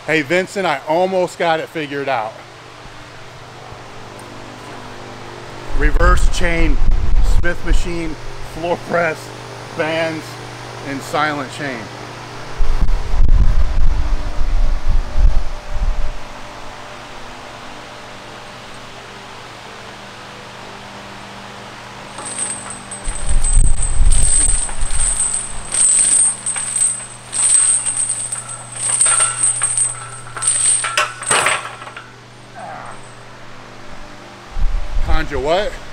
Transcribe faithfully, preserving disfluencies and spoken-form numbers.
Hey Vincent, I almost got it figured out. Reverse chain, Smith machine, floor press, bands, and silent chain. Conjugate what?